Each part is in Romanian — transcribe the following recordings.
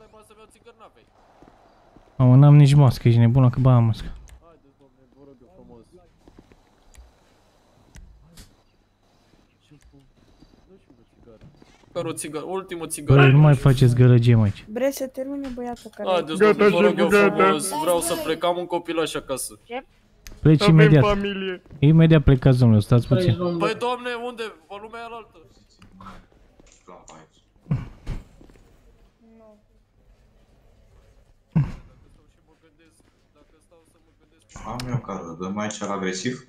n-ai bani să-mi iau țigări, n-avei. Mamă, n-am nici mască, ești nebună că am mască. Haideți, domne, vă rog eu frumos. Care o țigară, ultimul țigară. Băi, nu mai faceți gălăgie aici. Vrei să termine băiatul care... Haideți, domne, vă rog eu frumos. Vreau să plec, am un copilaș acasă. Pleci imediat. Imediat plecați, domnule, stați puțin. Păi, doamne, unde? Pe lumea alaltă. Am eu cardul, dăm aici la agresiv?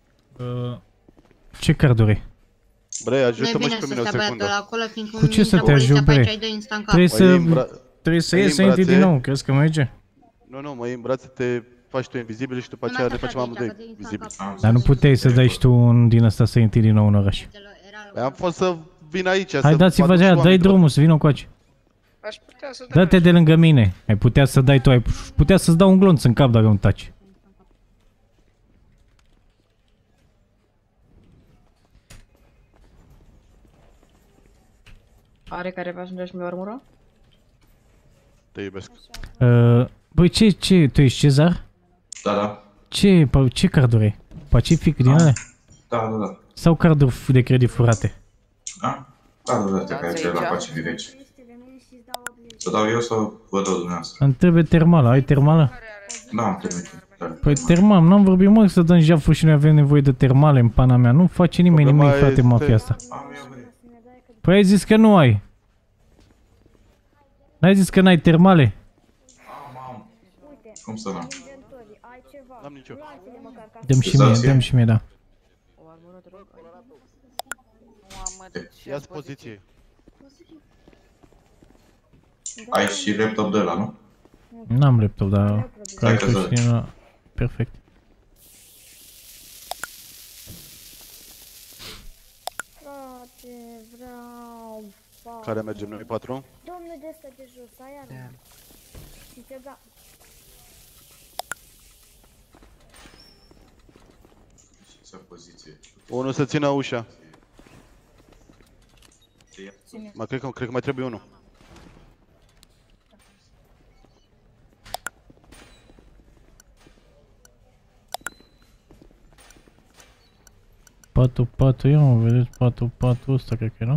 Ce carduri? Bre, ajută-mă și pe mine o secundă. Cu ce să te ajut, bre? Trebuie să iei să intri din nou, crezi că merge? Nu, mă iei în brațe, te faci tu invizibil și după aceea ne facem amândoi invizibili. Dar nu puteai să dai și tu un din ăsta să intri din nou în oraș. Am fost să vin aici, hai, dați-vă aia, dai drumul să vină încoace. Dă-te de lângă mine. Ai putea să dai tu, ai putea să-ți dau un glonț în cap dacă nu taci. Are care va ajunge și mi-o armură? Te iubesc. Băi, ce, tu ești Cezar? Da. Ce carduri ai? Pacific din alea? Da. Sau carduri de credit furate? Da, care ți-ai la Pacific aici. Să dau eu sau vă dau dumneavoastră? Îmi trebuie termală, ai termală? Da, am terminat. Păi termal, n-am vorbit mă să dăm jaful și noi avem nevoie de termale în pana mea. Nu face nimeni nimic, frate, mafia asta. Păi ai zis că nu ai. N-ai zis că n-ai termale? Am. Cum să n-am? N-am nicio. Dăm și mie, da. Ia-ți poziție. Ai și laptop de ăla, nu? N-am laptop, dar... Perfect. Care mergem noi, 4? Domnul de ăsta de jos, ai armă. Și te da. Unul să țină ușa. Cred că mai trebuie unul. Patul, ia mă, vedeți, patul ăsta cred că e, nu?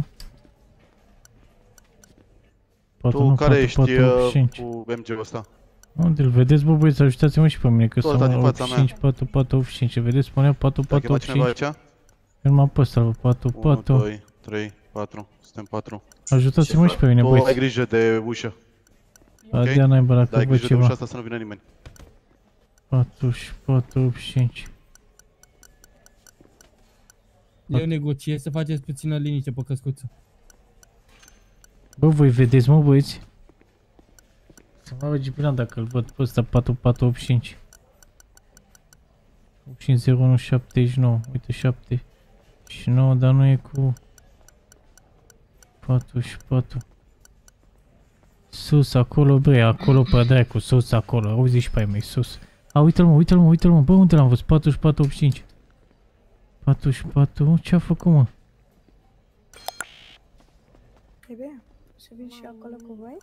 Tu care ești cu MG-ul ăsta? Unde îl vedeți, bă, băieți, ajutați-mă și pe mine, că sunt 85, 485, vedeți, spunea 485. Eu numai pe ăsta, 4. 1, 2, 3, 4, suntem 4. Ajutați-mă și pe mine, băieți. Tu ai grijă de ușă. Adea naiba dacă văd ceva. Ai grijă de ușa asta să nu vină nimeni. 485. Eu negociez să faceți puțină liniște pe căscuță. Bă, voi vedeți, mă, băieți? Să mă merge până dacă îl văd pe ăsta, 4485. 850 uite, 79, dar nu e cu... 44. Sus, acolo, bre, acolo pe dracu, sus, acolo, auzi și pe ai mei, sus. A, uite-l mă, bă, unde l-am văzut? 4485. 44, ce-a făcut, mă? Trebuie să vin și acolo cu voi?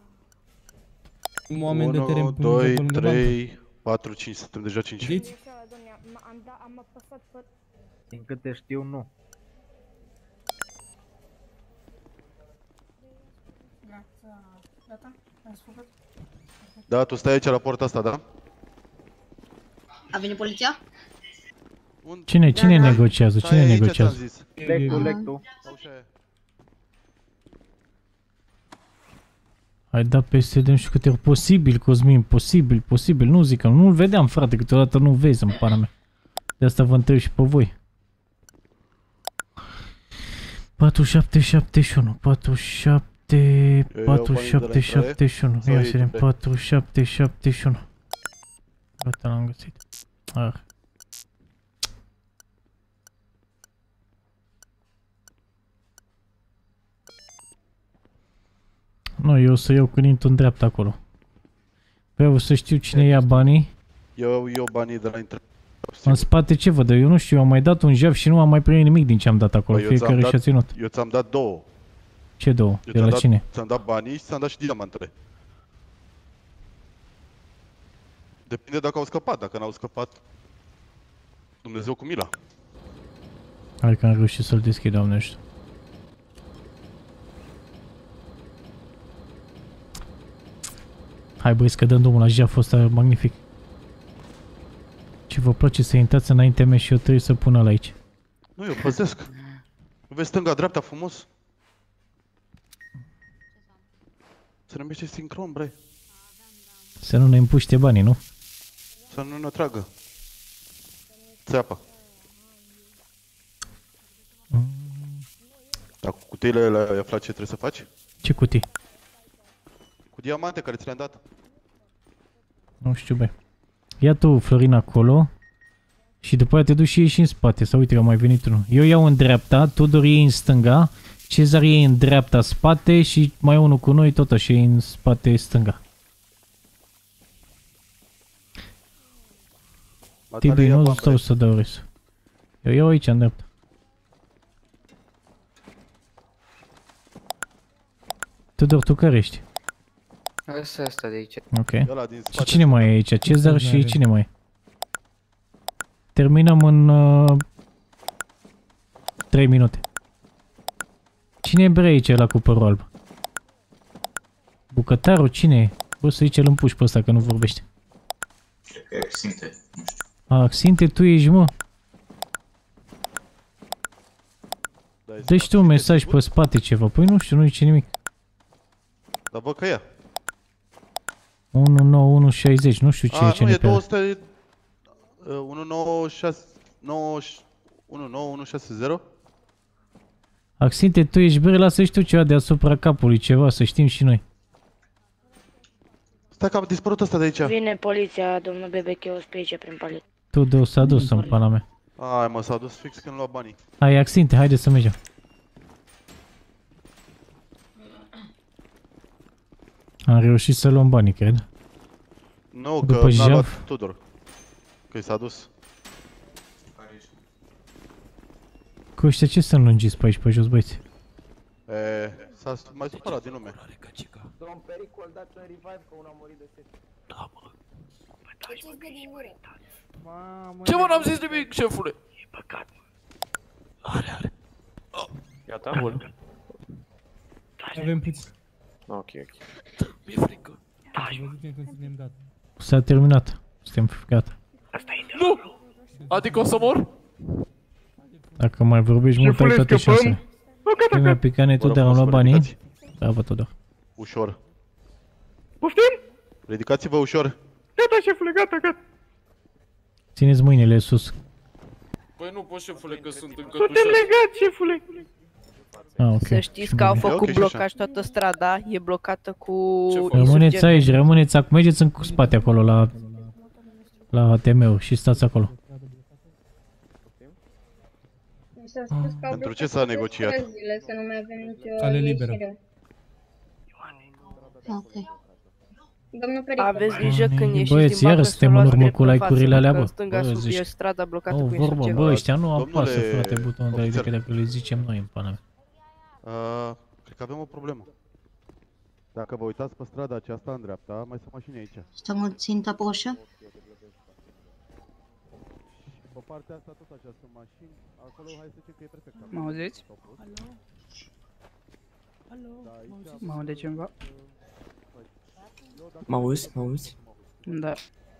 1, 2, 3, 4, 5, suntem deja 5. Am apăsat pe... Din câte știu, nu. Gata? Ați făcut? Da, tu stai aici la porta asta, da? A venit poliția? Cine negociază? Cine negociază? Lectu. Hai da peste de nu știu câte ori posibil, Cosmin, posibil, nu zic că nu-l vedeam, frate, câteodată nu vezi în pana mea. De asta vă întreb și pe voi. 4771, 4771, ia să vedem, 4771. Gata, l-am găsit. Nu, eu o să iau cunintul în dreapta acolo. Vreau să știu cine ia banii. Eu banii de la intrare. În spate ce văd? Eu nu știu, eu am mai dat un jaf și nu am mai primit nimic din ce am dat acolo. Fiecare și-a ținut. Eu ți-am dat 2. Ce 2? De la cine? Ți-am dat banii și ți-am dat și diamantele. Depinde dacă au scăpat, dacă n-au scăpat. Dumnezeu cu mila. Hai că am reușit să-l deschid, doamne ăștia. Hai băieți că dăm drumul la jaf ăsta magnific. Ce vă place să intrați înaintea mea și eu trebuie să pun ăla aici. Nu, eu păzesc. Nu vezi stânga-dreapta frumos? Se numește sincron, bre. Să nu ne împuște banii, nu? Să nu ne tragă. Țeapa. Dar cu cutiile alea ai aflat ce trebuie să faci? Ce cutii? Cu diamante care ți le-am dat. Nu știu, băi. Ia tu, Florin, acolo. Și după aia te duci și ieși în spate. Sau uite că a mai venit unul. Eu iau în dreapta, Tudor iei în stânga, Cezar iei în dreapta spate și mai unul cu noi tot așa în spate stânga. Tibi, nu stau să dau res. Eu iau aici în dreapta. Tudor, tu care ești? Ăsta de aici. Ok. Și cine mai e aici? Cezar și cine mai e? Terminăm în 3 minute. Cine e bre aici ăla cu părul alb? Bucătarul? Cine e? Bă, să zice, îl împuși pe ăsta că nu vorbește. Cred că e Axinte, nu știu. Axinte, tu ești, mă? Dă-și tu un mesaj pe spate ceva. Păi nu știu, nu zice nimic. Dar văd că e. 19160, nu știu ce e ce nu, ne e pe 200... 19160. Axinte, tu ești bre, lasă și tu ceva deasupra capului, ceva, să știm și noi. Stai că a dispărut ăsta de aici. Vine poliția, domnul Bebeche, o specie prin palet. Tu s-a dus în pana mea. Hai mă, s-a dus fix când lua banii. Hai, Axinte, haide să mergem. Am reușit să luăm banii, cred. Nu, După că n-a jaf. luat Tudor. Că i s-a dus. Cu ăștia ce să înlungiți pe aici, pe jos, băieți? S-a mai supărat din lume. Domn Pericol, dați un revive că unul a murit de sete. Da, mă. Mamă, Ce mă, n-am zis nimic, șefule? E păcat, mă. Are. Gata, bun. Avem puțin. Ok. Mi-e frică. Văzut când suntem gata. S-a terminat. Suntem gata. Nu! Adică o să mor? Dacă mai vorbești mult, ai toate șansele. Prima picane, Tudor, am luat banii. Bravo, Tudor. Ușor. Poftim? Ridicați-vă ușor. Gata, șefule, gata. Țineți mâinile sus. Păi nu pot, șefule, că sunt încă Suntem legați, șefule. Ah, ok. Să știți că au făcut Ok, și blocaj toată strada, e blocată cu... Rămâneți aici, rămâneți acum. Mergeți în spate acolo, la ATM-ul și stați acolo. Pentru ce s-a negociat? Să nu mai avem nicio Cale liberă. Ok. Domnul Pericol. Aveți grijă când ieșiți Băieți, din iară bancă să suntem în luați urmă drept cu în like-urile față, alea, că bă. stânga Bă, sus zici- e strada blocată O cu vorbă, insurgent. bă, ăștia nu apasă, Domnule frate, butonul de ofițer. decât dacă le zicem noi în pana mea. Cred că avem o problemă. Dacă vă uitați pe strada aceasta în dreapta, mai sunt mașini aici. Stăm în ținta roșă? Pe partea asta tot așa sunt mașini. Acolo hai să zicem că e perfect. Mă auziți? Mă aude cineva? Mă auzi? Mă auzi? Da.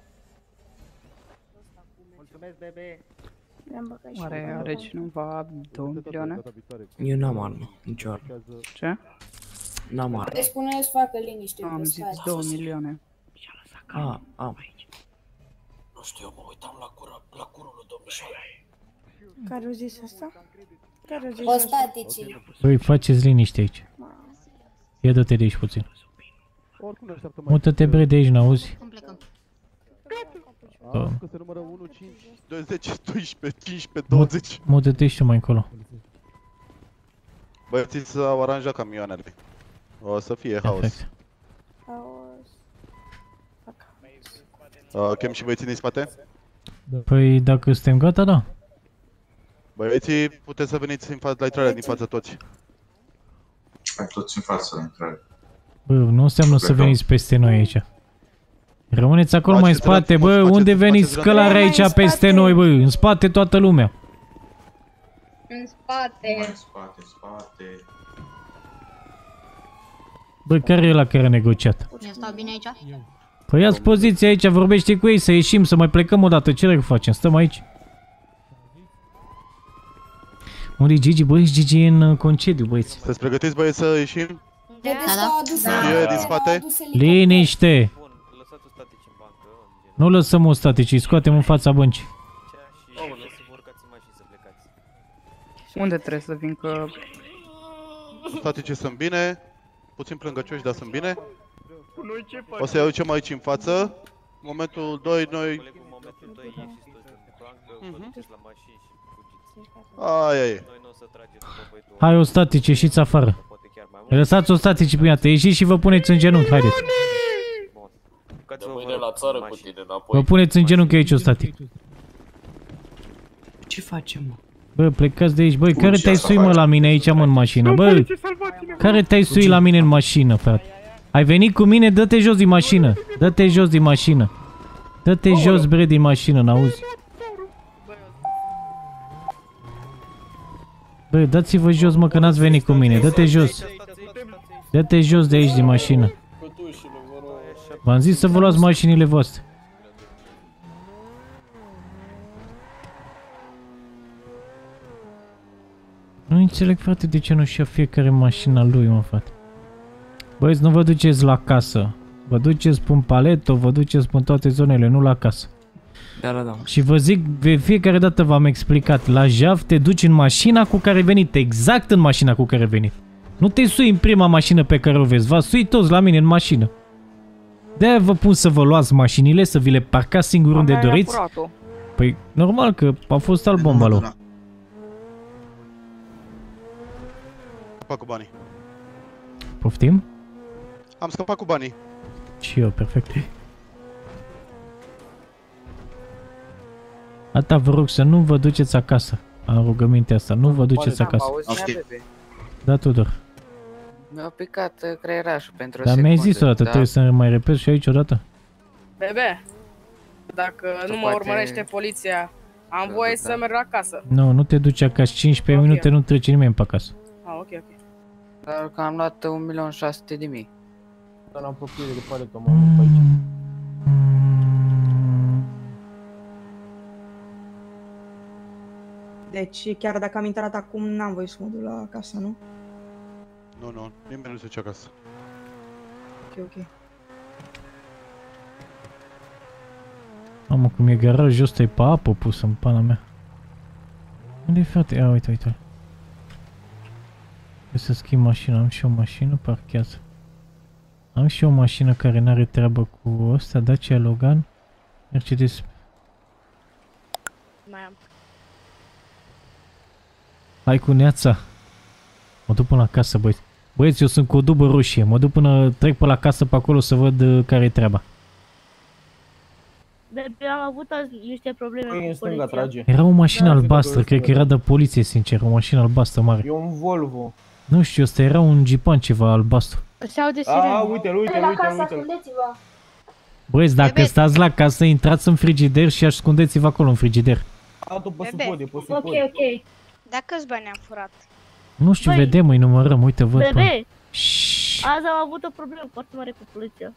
Mulțumesc, bebe. Oare are cineva 2 milioane? Eu n-am armă, nicio armă. Ce? N-am armă. Deci spune-le să facă liniște. Am zis 2 milioane. Am. Nu știu, eu mă uitam la curul lui domnișoara. Care o zis asta? Care o zis asta? Ostaticii. Băi, faceți liniște aici. Ia dă-te de aici puțin. Oricum ne așteaptă mai... Mută-te bre de aici, n-auzi? Cum plecăm? Că se numără 1, 5, 20, 12, 15, 20. Mută-te și tu mai încolo. Băieții s-au aranjat camioanele. O să fie haos. Perfect. Chem și băieții din spate? Păi, dacă suntem gata, da. Băieții, puteți să veniți la intrarea din față toți. Hai toți în față, la intrare. Bă, nu înseamnă să veniți peste noi aici. Rămâneți acolo mai în spate, bă, unde veniți călare aici peste noi, bă? În spate toată lumea. În spate. În spate. Bă, care e ăla care a negociat? Eu stau bine aici? Păi ia-ți poziția aici, vorbește cu ei, să ieșim, să mai plecăm odată. Ce facem? Stăm aici. Unde-i Gigi? Băi, Gigi e în concediu, băieți. Sunteți pregătiți, băieți, să ieșim? Da. Din spate? Liniște! Bun, lăsați-o statici în bancă. Nu lăsăm-o statici, îi scoatem în fața băncii. Și să vă urcați în mașini să plecați. Unde trebuie să vin că... Staticii sunt bine. Puțin plângăcioși, dar sunt bine. O să-i aducem aici în față. Momentul 2, noi... Colegul, în momentul 2 ieșiți toți din bancă, vă duceți la mașini și fugiți. Aia e. Noi nu o să tragem după voi două. Hai, o statici, ieșiți afară. Poate chiar mai mult. Lăsați o statici prima dată, ieșiți și vă puneți în genunchi, haideți. Bun. Ducați-vă Mâine la țară cu tine înapoi. Vă puneți în genunchi aici, o static. Ce facem, mă? Bă, plecați de aici, băi, care te-ai suit, mă, la mine aici, mă, în mașină, bă? Care te-ai suit la mine în mașină, frate? Ai venit cu mine, dă-te jos din mașină. Dă-te jos din mașină. Dă-te jos, bre, din mașină, n-auzi? Bă, dați-vă jos, mă, că n-ați venit cu mine. Dă-te jos. Dă-te jos de aici, din mașină. V-am zis să vă luați mașinile voastre. Nu înțeleg, frate, de ce nu-și ia fiecare mașina lui, mă, frate. Băieți, nu vă duceți la casă. Vă duceți pe Paleto, vă duceți pe toate zonele, nu la casă. Da. Și vă zic, de fiecare dată v-am explicat, la Jaf te duci în mașina cu care ai venit, exact în mașina cu care ai venit. Nu te sui în prima mașină pe care o vezi, vă sui toți la mine în mașină. De-aia vă pun să vă luați mașinile, să vi le parcați singur unde doriți. Păi, normal că a fost al bomba lui. Scăpat cu banii. Poftim? Am scăpat cu banii. Și eu, perfect. Ata, vă rog să nu vă duceți acasă. Am rugămintea asta, nu vă duceți acasă. Da, Tudor. Mi-a picat creierașul pentru o Dar secundă. mi-ai zis o dată, trebuie să mai repet și aici odată? Bebe, dacă nu mă urmărește poliția, am voie să merg acasă. Nu, nu te duci acasă, 15 minute nu trece nimeni pe acasă. Ah, ok. Dar că am luat 1.600.000. În apropiere de Paleto, mă urc pe aici. Deci, chiar dacă am intrat acum, n-am voie să mă duc la casa, nu? Nu, nimeni nu se duce acasă. Ok. Mamă, cum e garajul ăsta, e pe apă pus în pana mea. Unde-i, frate? Ia, uite. Trebuie să schimb mașina, am și o mașină, parchează. Am și o mașină care n-are treabă cu ăsta, Dacia Logan, Mercedes. Mai am. Hai cu neața. Mă duc până la casă, băieți. Băieți, eu sunt cu o dubă roșie. Mă duc până trec pe la casă pe acolo să văd care e treaba. Am avut azi niște probleme cu poliția. Era o mașină albastră, cred că era de poliție, sincer, o mașină albastră mare. E un Volvo. Nu știu, ăsta era un Jeepan ceva albastru. Se aude sirena. Uite-l. Băieți, dacă stați la casă, intrați în frigider și ascundeți-vă acolo în frigider. Altul pe sub pod, e pe sub pod. Ok. Dar câți bani am furat? Nu știu, vedem, îi numărăm, uite, văd. Bebe, azi am avut o problemă foarte mare cu poliția.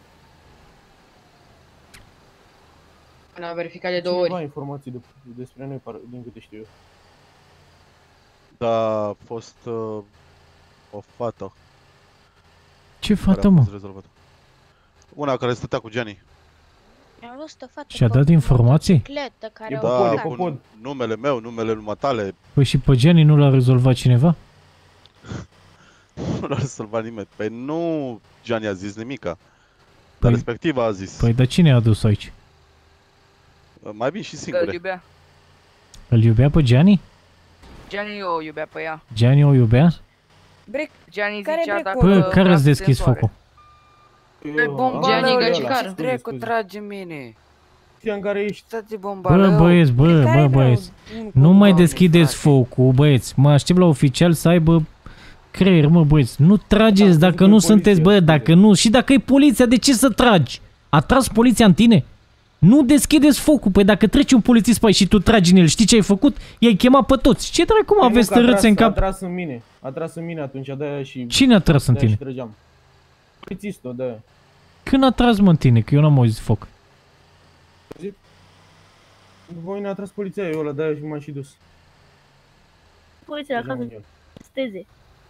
Ne-a verificat de 2 ori. Ceva informații despre noi, din câte știu eu. Da, a fost o fată. Ce fată, mă? Una care stătea cu Gianni. Și-a dat informații? Da, cu numele meu, numele lui. Păi și pe Gianni nu l-a rezolvat cineva? Nu l-a rezolvat nimeni. Păi nu Gianni a zis nimica. Dar respectiv a zis. Păi de cine a adus aici? Mai vin și singure. Îl iubea. Îl iubea pe Gianni? Gianni o iubea pe ea. Gianni o iubea? Gianni zicea dacă... Păi, care ați deschis focul? Pe bombalău, ce dracu trage mine? Știam care ești. Stați bombalău. Bă, băieți, nu mai deschideți focul, băieți. Mă aștept la oficial să aibă creier, mă, băieți. Nu trageți dacă nu sunteți, bă, dacă nu... Și dacă e poliția, de ce să tragi? A tras poliția în tine? Nu deschideți focul, păi dacă trece un polițist pe aici și tu tragi în el, știi ce ai făcut? I-ai chemat pe toți. Ce dracu cum aveți tărâțe în cap? A tras în mine. A tras în mine atunci, de-aia și... Cine a tras în tine? Polițistul, de-aia. Când a tras mă în tine? Că eu n-am auzit foc. Voi ne-a tras poliția, eu ăla, de-aia și m-am și dus. Poliția acasă, steze.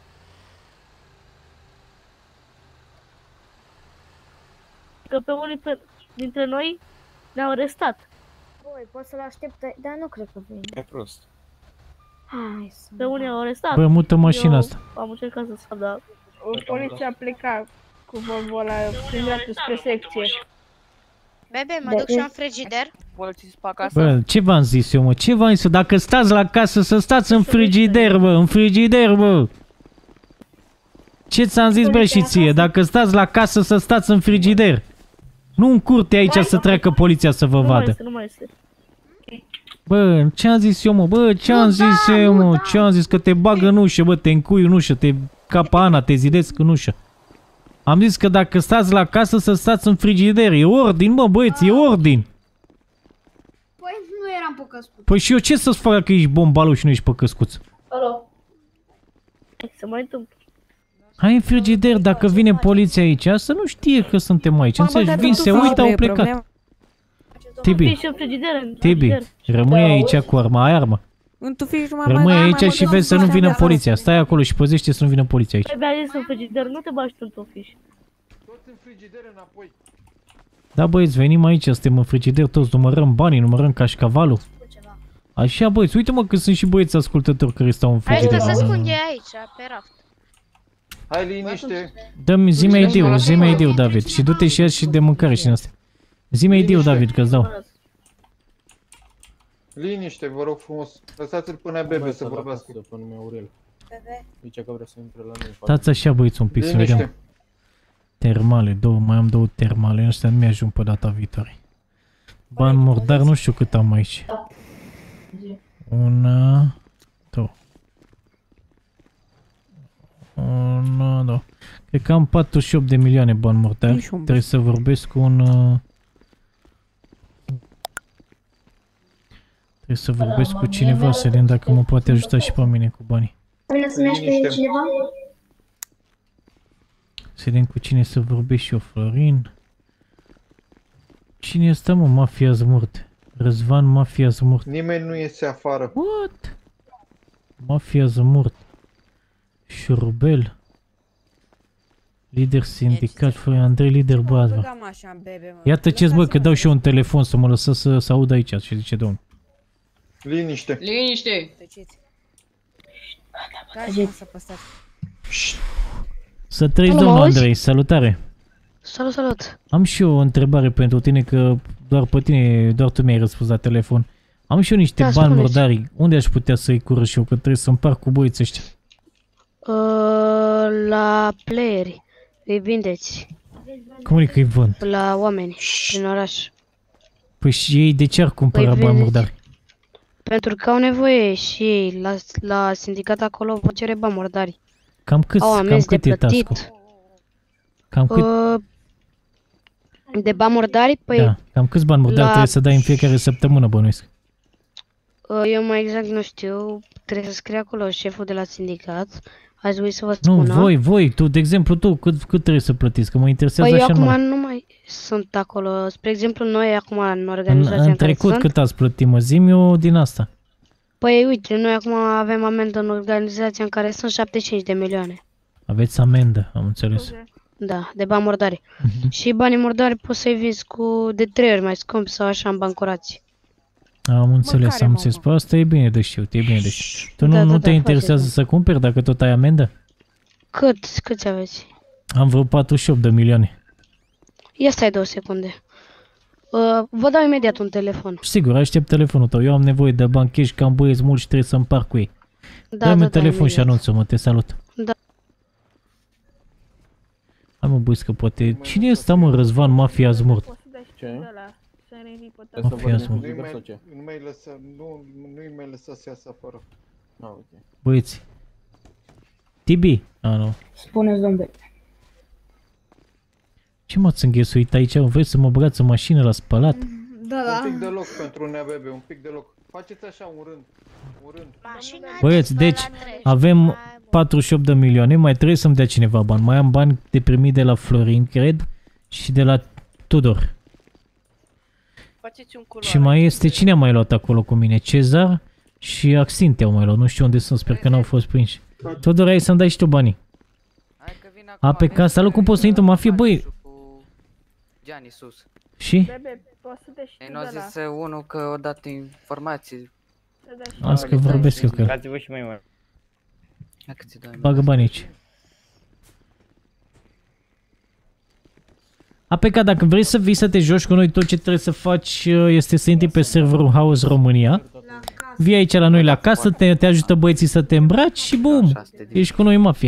Că pe unii dintre noi ne-au arestat. Băi, poți să-l aștepte, dar nu cred că vine. E prost. Hai să... Pe unii au arestat. Bă, mută mașina asta. Am încercat să scap, dar... Poliția a plecat cu Volvo ăla prin dreptul spre secție. Bebe, mă duc și în frigider. Polițist pe acasă. Bă, ce v-am zis eu, mă? Ce v-am zis eu? Dacă stați la casă, să stați în frigider, bă! În frigider, bă! Ce ți-am zis, bă, și ție? Dacă stați la casă, să stați în frigider! Nu în curte aici să treacă poliția să vă vadă. Nu mai este. Bă, ce-am zis eu, mă? Bă, ce-am zis eu, mă? Ce-am zis? Că te bagă în ușă, bă, te încui în ușă, te capă Ana, te zidesc în ușă. Am zis că dacă stați la casă, să stați în frigider. E ordin, mă, băieți, e ordin. Păi nu eram pe căscuț. Păi și eu ce să-ți fac că ești bombalul și nu ești pe căscuț? Alo. Să mai întâmplă. Hai în frigider, dacă vine poliția aici, să nu știe că suntem aici. Înțelegi, vin, se uită, au plecat. Tibi, rămâi aici cu arma, ai armă. Rămâi aici și vezi să nu vină poliția. Stai acolo și păzește să nu vină poliția aici. Trebuie ales în frigider, nu te bagi tu într-o fiș. Toți în frigider înapoi. Da, băieți, venim aici, suntem în frigider, toți numărăm banii, numărăm cașcavalul. Așa, băieți, uite-mă că sunt și băieți ascultători care stau în frigider. Aici să spun aici, pe raft. Hai liniște. Dă-mi, zi-mi ID-ul, David, și du-te și ia și de mâncare și din astea. Zi-mi ID-ul, David, că-ți dau. Liniște, vă rog frumos. Lăsați-l până Bebe să vorbească. Pe nume Aurel. Zice că vrea să intre la noi. Stați așa, băieți, un pic să vedem. Termale, mai am două termale, ăștia nu mi-ajung pe data viitoare. Bani murdari, nu știu cât am aici. Una, două. Una, două. Cred că am 48 de milioane bani murdari. Trebuie să vorbesc cu un... Trebuie să vorbesc cu cineva, să vedem dacă mă poate ajuta și pe mine cu banii. Vine să-mi iași pe cineva? Să vedem cu cine să vorbesc și eu, Florin. Cine este, mă, Mafia Zmurt? Răzvan Mafia Zmurt. Nimeni nu iese afară. What? Mafia Zmurt. Șurubel. Lider sindicat, Florin Andrei, lider Bazva. Iată ce-ți, bă, că dau și eu un telefon să mă lăsă să aud aici, ce zice domnul. Liniște. Liniște. Să trăiți, domnul Andrei, salutare. Salut, salut. Am și eu o întrebare pentru tine, că doar tu mi-ai răspuns la telefon. Am și eu niște bani murdari. Unde aș putea să-i curăț și eu, că trebuie să împart cu băieții ăștia? La playeri. Îi vindeți. Cum e că îi vând? La oameni, prin oraș. Păi și ei de ce ar cumpăra bani murdari? Pentru că au nevoie și ei, la sindicat acolo vă cere bani murdari. Cam cât e task-ul? Cam cât? De bani murdari? Păi... Da, cam câți bani murdari trebuie să dai în fiecare săptămână, bănuiesc? Eu mai exact nu știu, trebuie să scrie acolo șeful de la sindicat. Aș trebui să vă spună. Nu, voi, tu, de exemplu, tu, cât trebuie să plătiți? Că mă interesează așa numai. Păi eu acum nu mai sunt acolo. Spre exemplu, noi acum în organizația în trecut cât ați plătit, mă, zi-mi eu din asta. Păi uite, noi acum avem amendă în organizația în care sunt 75 de milioane. Aveți amendă, am înțeles. Da, de bani murdari. Și banii murdari poți să-i vinzi de 3 ori mai scump sau așa în bani curați. Am înțeles, am înțeles. Păi asta e bine de știut, e bine de știut. Tu nu te interesează să cumperi dacă tot ai amendă? Câți aveți? Am vreo 48 de milioane. Ia stai 2 secunde. Vă dau imediat un telefon. Sigur, aștept telefonul tău. Eu am nevoie de bani cash, că am băieți mulți și trebuie să împart cu ei. Dă-mi un telefon și anunță-mă, te salut. Da. Hai mă băieți că poate... Cine este, mă, Răzvan Mafia Zmurt? Ce? Mafia Zmurt. Nu-i mai lăsa să iasă afară. Băieți. Tibi? Nu. Spuneți, domnule. Ce m-ați înghesuit aici? Vrei să mă băgați în mașină la spălat? Da. Un pic de loc pentru un bebe, un pic de loc. Faceți așa un rând. Un rând. Băieți, deci avem 48 de milioane, mai trebuie să-mi dea cineva bani. Mai am bani de primit de la Florin, cred, și de la Tudor. Și mai este, cine a mai luat acolo cu mine? Cezar și Axinte au mai luat, nu știu unde sunt, sper că n-au fost prinși. Tudor, ai să-mi dai și tu banii. A, pe casa lui, cum poți să intru în mafie, băi? Gianni sus. Și? Bebe, poți să te și Ei, nu a zis unul că o dat informații. Las că vorbesc eu cu el. Dați-vă și mai mult. Bagă bani aici. APK, dacă vrei să vii să te joci cu noi, tot ce trebuie să faci este să intri pe serverul House România. Vii aici la noi la casă, te ajută băieții să te îmbraci și bum, ești cu noi în mafie.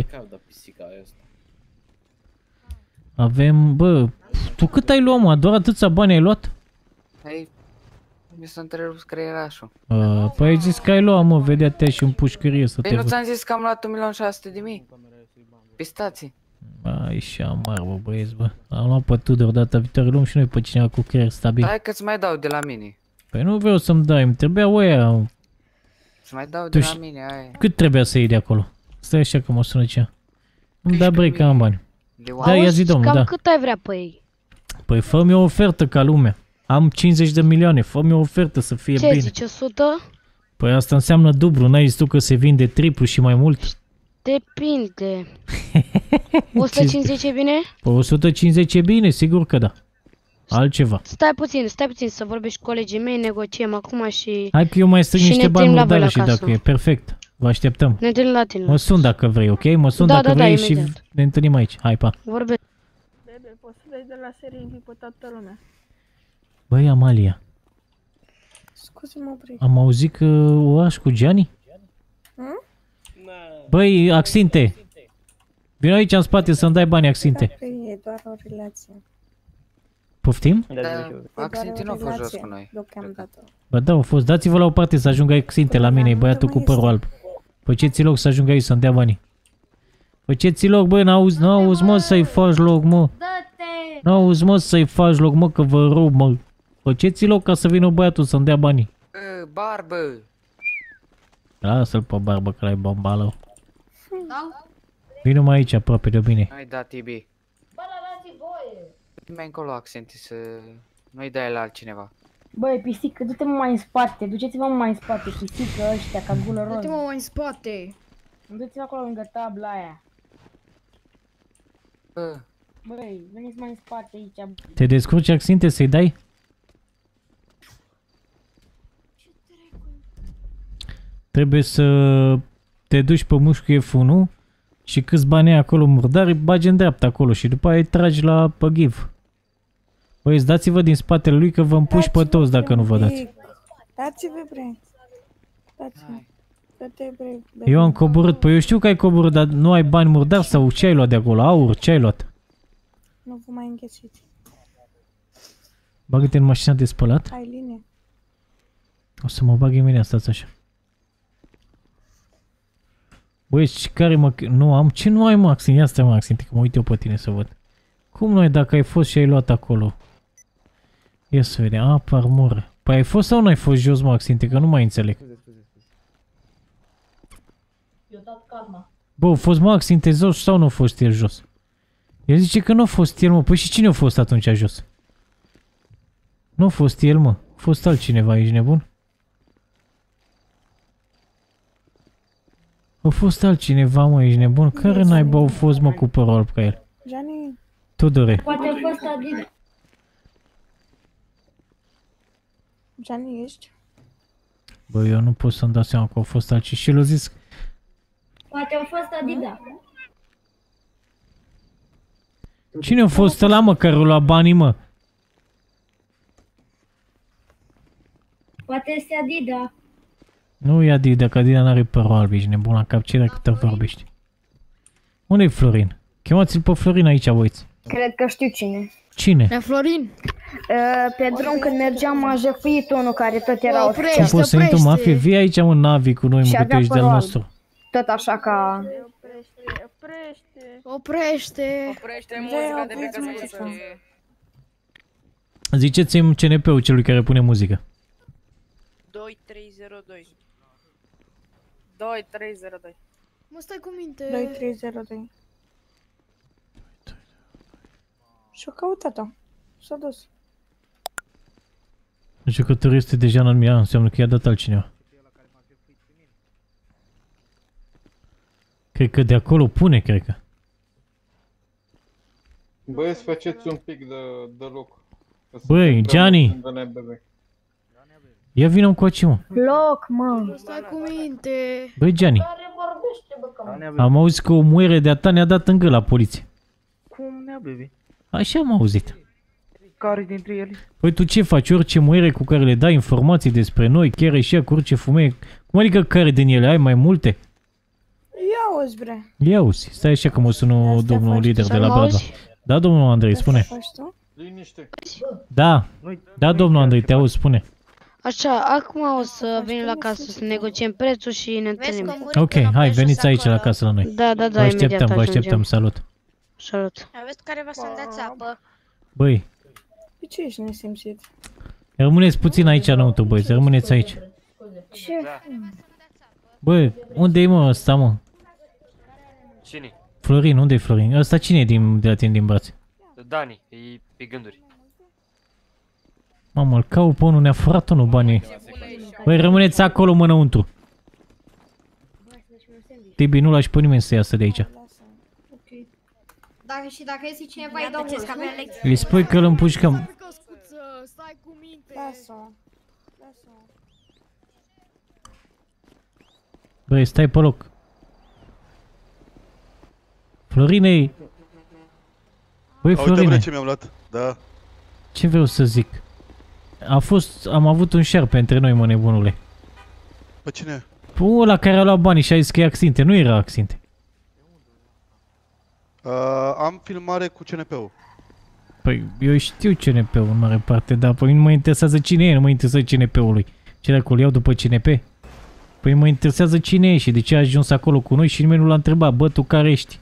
Avem, bă, tu cât ai luat, mă? Doar atâția bani ai luat? Ei, mi s-a întrerupt creierașul. Păi ai zis că ai luat, mă, vedea-te și în pușcărie să te Păi nu văd. ți-am zis că am luat 1.600.000? Pistații. Ai și amar, bă, băieți, bă. Am luat pe Tudor data viitoare, luăm și noi pe cineva cu creier stabil. Hai că-ți mai dau de la mine. Păi nu vreau să-mi dai, îmi trebuia oia. Să mai dau de la mine, aia. Cât trebuia să iei de acolo? Stai așa că mă sună cea. Îmi da break că am bani. Da, ia zi, domnul, da. Cât ai vrea pe ei? Păi fă-mi o ofertă ca lumea. Am 50 de milioane, fă-mi o ofertă să fie bine. Ce zici, 100? Păi asta înseamnă dublu, n-ai zis tu că se vinde triplu și mai mult? Depinde. 150 e bine? Păi 150 e bine, sigur că da. Altceva. Stai puțin să vorbești cu colegii mei, negociem acum și... Hai că eu mai strâng niște bani murdare și dacă e, perfect. Vă așteptăm. Ne întâlnim la tine. Mă sun dacă vrei, ok? Mă sun dacă vrei și ne întâlnim aici. Hai, pa. Vorbesc. Bebe, poți să dai de la serii pe toată lumea. Băi, Amalia. Scuze-mă, Bric. Am auzit că o aș cu Gianni? Băi, Axinte. Vino aici în spate să-mi dai bani, Axinte. E doar o relație. Poftim? Axinte nu a fost jos cu noi. Bă, da, au fost. Dați-vă la o parte să ajungă Axinte la mine, e băiatul cu părul alb. Făceți loc să ajungă aici să-mi dea banii. Făceți loc, bă, n-auzi, mă, să-i faci loc, mă. N-auzi, mă, să-i faci loc, mă, că vă rog, mă. Făceți loc ca să vină băiatul să-mi dea banii. Barbă! Lasă-l pe barbă că l-ai bombală. Vino mai aici, aproape de mine. Hai da, Tibi. Mai încolo, Axente, să nu-i dai la altcineva. Băi, pisică, du-te mai în spate, duceți-vă mai în spate, pisică ăștia, ca gulă roz. Du-te mai în spate. Du-te acolo lângă tabla aia. Băi, veniți mai în spate aici. Te descurci, Axinte, să-i dai? Trebuie să te duci pe mușchiul F1 și câți bani ai acolo murdari, bagi în dreapta acolo și după aia îi tragi la pe give. Băi, dați-vă din spatele lui că vă împuși pe toți dacă nu vă dați. Dați-vă, Bric. Dați-vă. Dă-te, Bric. Eu am coborât, păi eu știu că ai coborât, dar nu ai bani murdari sau ce ai luat de acolo? Aur, ce ai luat? Nu vă mai înghesuiți. Bagă-te în mașina de spălat. Ai linie. O să mă bag imediat, stați așa. Băi, care mă... Nu am... Ce nu ai, Maxim? Ia stai, Maxim, că mă uit eu pe tine să văd. Cum nu ai dacă ai fost și ai luat acolo? Ia să vedem. Apă, armură. Păi ai fost sau nu ai fost jos, Maxim? Că nu mai înțeleg. Bă, a fost Maxim te jos sau nu a fost el jos? El zice că nu a fost el, mă. Păi și cine a fost atunci jos? Nu a fost el, mă. A fost altcineva, ești nebun? A fost altcineva, mă, ești nebun? Care naiba au fost, mă, cu părul alb ca el? Gianni. Tudore. Poate a fost Adidas. Gianni, ești? Bă, eu nu pot să-mi dau seama că au fost altcineva. Și el a zis... Poate a fost Adidas. Cine a fost ăla, mă, care a luat banii, mă? Poate este Adidas. Nu e Adidas, că Adidas n-are părul alb, ești nebun la cap, ce dacă te vorbești? Unde-i Florin? Chemați-l pe Florin aici, băiți. Cred că știu cine. Cine? E Florin. Pe drum când mergeam a jefuit unul care tot era oficial. Nu poți să intru în mafie? Vii aici în Navi cu noi, mă, că tu ești de-al nostru. Tot așa ca... Oprește! Oprește muzica de pe căsuță. Ziceți-mi CNP-ul celui care pune muzică. 2302. 2302. Mă, stai cu minte. 2302. Și-o căutat-o. S-a dus. Jucătorul este deja în armia, înseamnă că i-a dat altcineva. Cred că de acolo pune, cred că. Băieți, faceți un pic de loc. Băi, Gianni! Ia vină încoace, mă. Loc, mă. Stai cu minte. Băi, Gianni. Am auzit că o muiere de-a ta ne-a dat în gât la poliție. Cum ne-a, baby? Așa am auzit. Care dintre ele? Păi tu ce faci? Orice muiere cu care le dai informații despre noi, chiar și ea cu orice femeie. Cum adică care din ele? Ai mai multe? Ia uzi, bre. Ia uzi, stai așa că mă sună domnul lider de la Bradva. Da, domnul Andrei, spune. Liniște. Da, da, domnul Andrei, te auzi, spune. Așa, acum o să venim la casă să negociem prețul și ne întâlnim. Ok, hai, veniți aici la casă la noi. Da, Vă așteptăm, vă așteptăm, salut. Salut. Aveți careva să-mi dați apă? Băi, De ce ești nesimțit? rămâneți puțin aici înăuntru, băi, rămâneți aici. Ce? Bă, unde e mă ăsta, mă? Cine? Florin, unde e Florin? Ăsta cine e de la tine din brațe? Dani, e pe gânduri. Mamă, îl caut pe unul, ne-a furat unul banii. Băi, rămâneți acolo, mă, înăuntru. Tibi, nu lași pe nimeni să iasă de aici. Dacă este cineva, îi dau mult, că avea lecție. Îi spui că îl împușcăm. Stai cu minte. Lasă-o. Lasă-o. Băi, stai pe loc. Florine! Băi, Florine! Uite, ce mi-am luat, da. Ce vreau să zic? Am avut un șerpe între noi, mă, nebunule. Pe cine? Pe ăla care a luat banii și a zis că e Axinte, nu era Axinte. Am filmare cu CNP-ul. Păi, eu știu CNP-ul în mare parte, dar păi nu mă interesează cine e, nu mă interesează CNP-ului. Ce dacă îl iau după CNP? Păi mă interesează cine e și de ce a ajuns acolo cu noi și nimeni nu l-a întrebat, bă, tu care ești?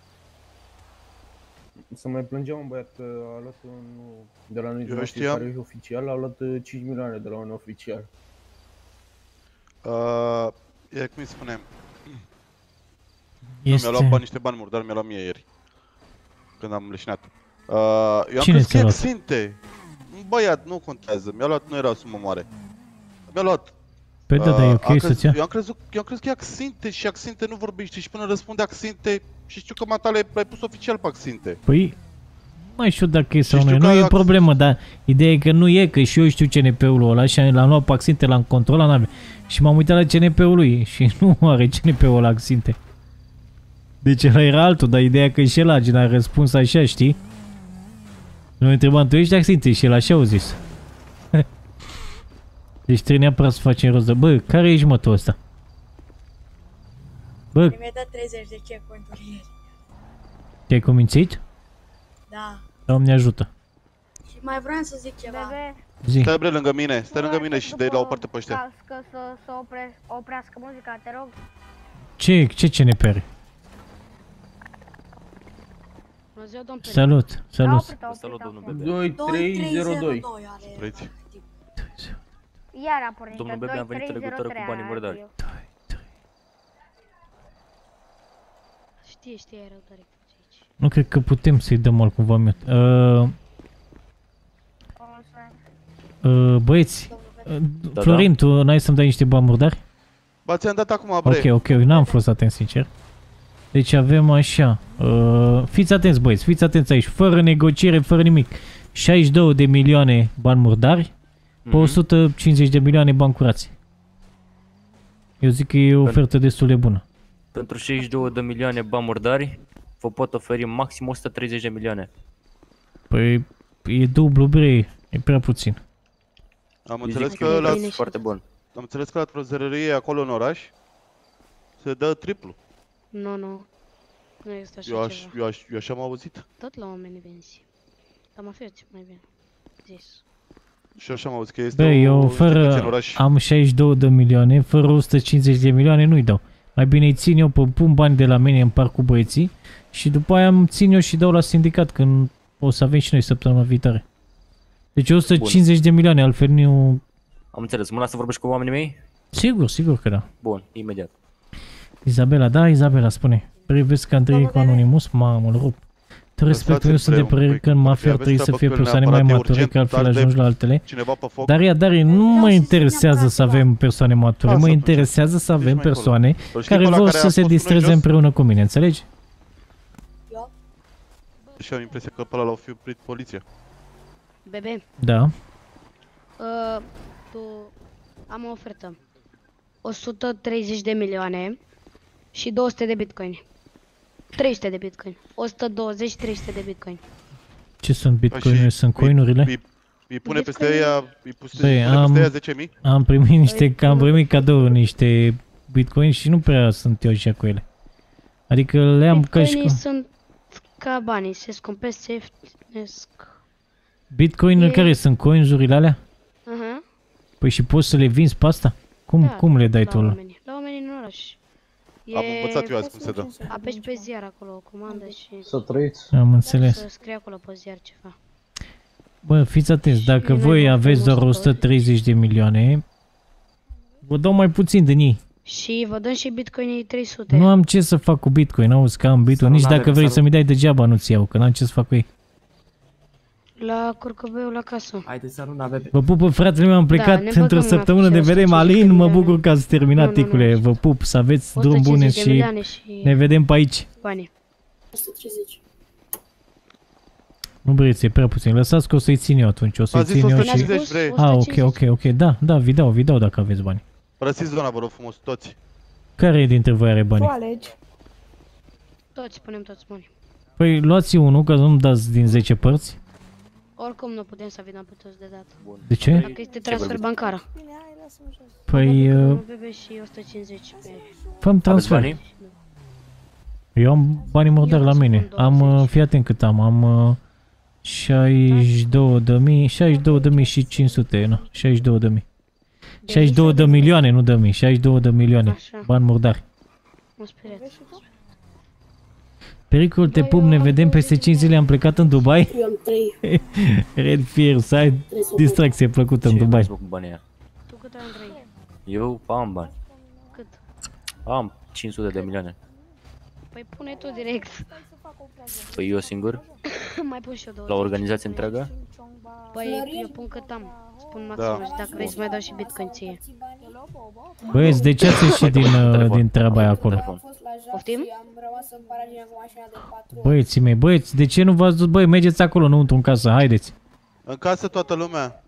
Să mai plângea un băiat că a luat de la noi Eu de știam. care e oficial, a luat 5 milioane de la un oficial. E cum îi spunem. Este... Nu, mi-a luat niște bani murdari, mi-a luat mie ieri. Când am leșinat. Eu am Cine crezut că ți-a e luat? Axinte. Un băiat, nu contează. Mi-a luat, nu era o sumă mare. Mi-a luat. Păi da, dar e ok să-ți ia? Eu am crezut că e Axinte și Axinte nu vorbește și până răspunde Axinte și știu că matale l-ai pus oficial pe Axinte. Păi, mai știu dacă e sau știu nu, că nu e o Ax- problemă, dar ideea e că nu e, că și eu știu CNP-ul ăla și l-am luat pe Axinte, l-am controlat, n-avea. Și m-am uitat la CNP-ul lui și nu are CNP-ul ăla Axinte. Deci ăla era altul, dar ideea e că și el a răspuns așa, știi? Noi întrebam, tu ești Axinte? Și el așa au zis. Deci trebuie neapărat să facem rost de... Bă, care ești, mă, tu ăsta? Bă, Mi-a dat 30 de checkpoint-uri ieri. te-ai conmințit? Da. Doamne ajută. Și mai vreau să zic ceva. Zi. Stai bre lângă mine, stai lângă mine și dai la o parte pe ăștia. Să oprească muzica, te rog. Ce CNP are? Bună ziua, domn Peri. Salut, salut. Salut, domnul Bebe. 2302. Sprăiți. Iar a pornit. Domnul Bebe, am venit în legătură cu banii murdari. Știe, e răbdare aici. Nu cred că putem să-i dăm altcumva mute. Băieți, Da, Florin, tu n-ai să-mi dai niște bani murdari? Ba, ți-am dat acum, bre. Ok, n-am fost atent, sincer. Deci avem așa, fiți atenți, băieți, fiți atenți aici, fără negociere, fără nimic. 62 de milioane bani murdari, pe 150 de milioane bani curați. Eu zic că e o ofertă destul de bună. Pentru 62 de milioane bani murdari, vă pot oferi maxim 130 de milioane. Păi, e dublu, bre, e prea puțin. Am înțeles că foarte bun. Am înțeles că la trozărărie acolo în oraș se dă triplu. Nu, nu. Nu este așa ceva. Eu așa am auzit. Tot la oameni venzi. Dar mă fie mai bine. Zis. Și așa am auzit că este Bă, eu în fără, oraș. am 62 de milioane, fără 150 de milioane nu-i dau. Mai bine îi țin eu, pun bani de la mine, împart cu băieții și după aia îmi țin eu și dau la sindicat când o să avem și noi săptămâna viitoare. Deci 150 de milioane, altfel nu... Am înțeles, mă las să vorbești cu oamenii mei? Sigur că da. Bun, imediat. Izabela, da, Izabela, spune. Privesc că Andrei cu Anonimus, mamă, îl rup. Te respect, eu sunt de părere că în mafia ar trebui să fie persoane mai mature, că altfel ajungi la altele. Daria, nu mă interesează să avem persoane mature, mă interesează să avem persoane care vor să se distreze împreună cu mine, înțelegi? Și am impresia că pe ăla l-au fi oprit poliția. Bebe. Da. Tu... Am o ofertă. 130 de milioane și 200 de bitcoin. 300 de bitcoin. 120, 300 de bitcoin. Ce sunt bitcoinuri? Sunt coinurile? Îi pune peste ea, îi pune peste ea 10.000? Am primit cadou niște bitcoin și nu prea sunt eu așa cu ele. Adică le-am ca și bitcoinii sunt ca banii, se scumpesc, se ieftinesc. Bitcoin care sunt coinsurile alea? Păi și poți să le vinzi pe asta? Cum le dai tu? La oamenii în oraș. Am învățat eu azi cum se dă. Apeși pe ziar acolo, o comandă și... Să trăiți. Am înțeles. Să scrie acolo pe ziar ceva. Bă, fiți atenți, dacă voi aveți doar 130 de milioane, vă dau mai puțin din ei. Și vă dăm și bitcoinii 300. Nu am ce să fac cu bitcoin, auzi că am bitcoin, nici dacă vrei să mi dai degeaba nu-ți iau, că n-am ce să fac cu ei. La curcubeu la casă. Haideți să nu avem. Vă pup, fratele meu, am plecat într-o săptămână de vedem. Alin, mă bucur că ați terminat, ticule. Vă pup, să aveți drum bun și ne vedem pe aici. Banii. 130. Nu băieți, e prea puțin. Lăsați că o să-i țin eu atunci. O să-i țin eu și... ok. Da, vi dau dacă aveți bani. Părăsiți zona, vă rog frumos, toți. Care dintre voi are bani? Tu alegi. Toți, punem toți bani. Păi luați unul, că nu-mi dați din 10 părți. Oricum nu putem să vină pe toți de dată. De ce? Dacă este transfer bancar. Păi... Bebe și 150 pe... Fă-mi transfer. Eu am banii murdari la mine. Am, fii atent cât am 62.000 și 500, nu, 62.000. 62 de milioane, nu de mii, 62 de milioane. Bani murdari. Mă speriați. Pericol, te pup, ne vedem peste 5 zile, am plecat în Dubai. Eu am 3. Red Fear, să ai distracție plăcută în Dubai. Tu cât ai, Andrei? Eu am bani. Cât? Am 500 de milioane. Păi pune tu direct. Păi eu singur? Mai pun și eu 20. La o organizație întreagă? Păi eu pun cât am. Spun maxim și dacă vrei să mai dau și bitcoin ție. Băieți, de ce ați ieșit din treaba aia acolo? Poftim? Băieții mei, băieți, de ce nu v-ați dus? Băi, mergeți acolo înăuntru în casă, haideți. În casă toată lumea.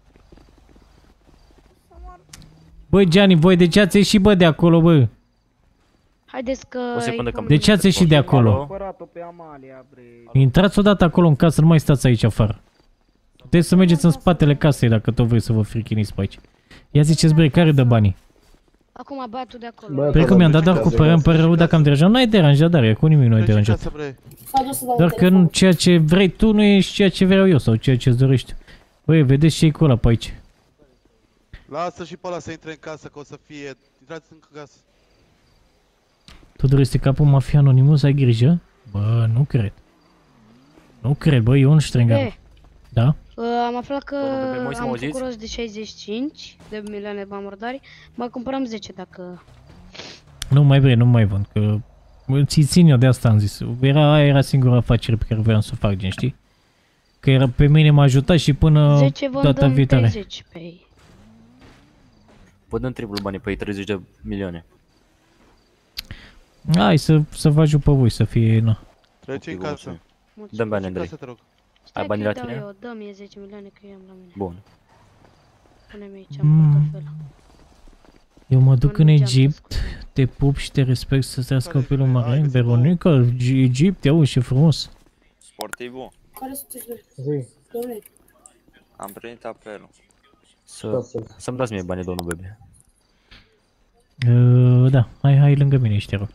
Băi, Gianni, voi de ce ați ieșit, bă, de acolo, bă? Haideți că... De ce ați ieșit de acolo? Intrați odată acolo în casă, nu mai stați aici afară. Puteți să mergeți în spatele casei dacă tot vrei să vă frichiniți pe aici. Ia ziceți, băi, care dă banii? Acum băiatul de acolo. Păi cum mi-am dat doar cu părere, îmi pare rău dacă am deranjat. Nu ai deranjat, dar e cu nimic nu ai deranjat. Doar că ceea ce vrei tu nu e și ceea ce vreau eu sau ceea ce îți dorești. Băi, vedeți ce e cu ăla pe aici. Lasă și pe ăla să intre în casă, că o să fie... Intrați în casă. Tudor este capul mafia Anonimus, ai grijă? Bă, nu cred. Nu cred, bă, eu nu ștrengar. Da? Am aflat că am făcut rost de 65 de milioane bani murdari. Mai cumpărăm 10 dacă... Nu mai vrei, nu mai vând, că... Ți țin eu, de asta am zis. Era singura afacere pe care voiam să o fac, gen, știi? Că era, pe mine m-a ajutat și până data viitoare. 10 pe ei. Vă dăm triplu banii pe ei, 30 de milioane. Hai să vă ajut pe voi să fie, na. Treci în casă. Dăm bani, Andrei. Ai bani la tine? Eu dă mie 10 milioane că eu am la mine. Bun. Pune-mi aici în portofel. Eu mă duc în Egipt, te pup și te respect să trăiască copilul mare. Veronica, Egipt, iau ce frumos. Sportivul. Care sunteți? Dom'le. Am primit apelul. Să-mi dați mie banii, domnul Bebe. Da, hai lângă mine, ești, te rog.